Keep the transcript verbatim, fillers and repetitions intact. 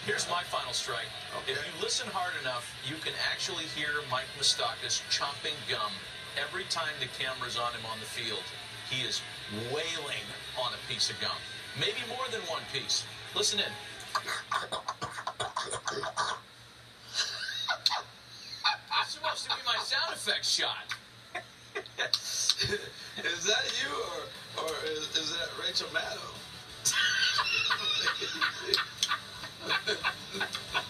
Here's my final strike. Okay. If you listen hard enough, you can actually hear Mike Moustakas chomping gum every time the camera's on him on the field. He is wailing on a piece of gum. Maybe more than one piece. Listen in. That's supposed to be my sound effects shot. Is that you, or, or is, is that Rachel Maddow?